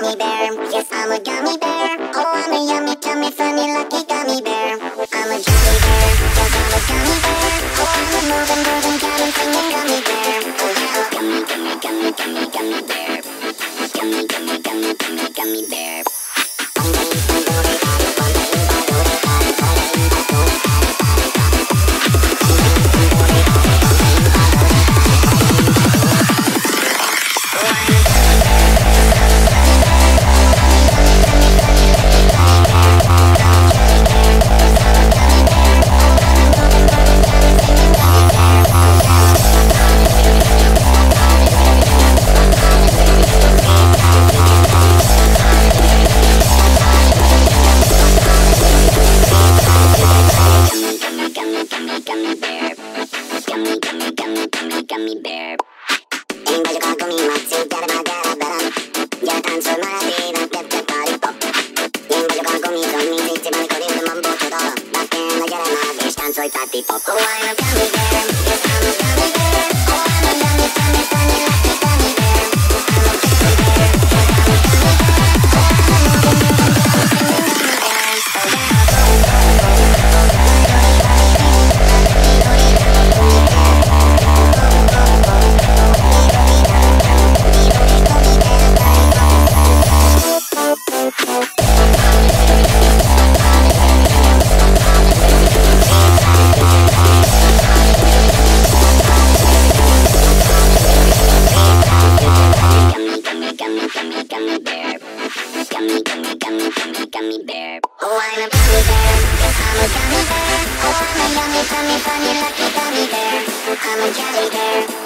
gummy bear. Yes, I'm a gummy bear. Oh, I'm a yummy, tummy, funny, lucky gummy bear. I'm a gummy bear. Yes, I'm a gummy bear. Oh, I'm a moving, grooving, counting, singing gummy bear. Oh yeah, gummy, gummy, gummy, gummy, gummy bear. Gummy, gummy, gummy, gummy, gummy bear. Gummy bear. In baju kau masih tiada magaran. Jangan semati dan tiap-tiap hari pop. In baju kau soni sisi balik kau rindu membutuh tolong. Bahkan aja magis dan soy tati pop. Oh, I'm a gummy bear. Yes, I'm a gummy bear. Oh, I'm a gummy, gummy, funny, lucky gummy bear. I'm a gummy bear. Yes, I'm a gummy bear. Oh, I'm a moving, moving, counting, singing gummy bear. Oh yeah. Gummy bear. Oh, I'm a gummy bear. Yes, I'm a gummy bear. Oh, I'm a yummy, tummy, funny, lucky gummy bear. I'm a gummy bear.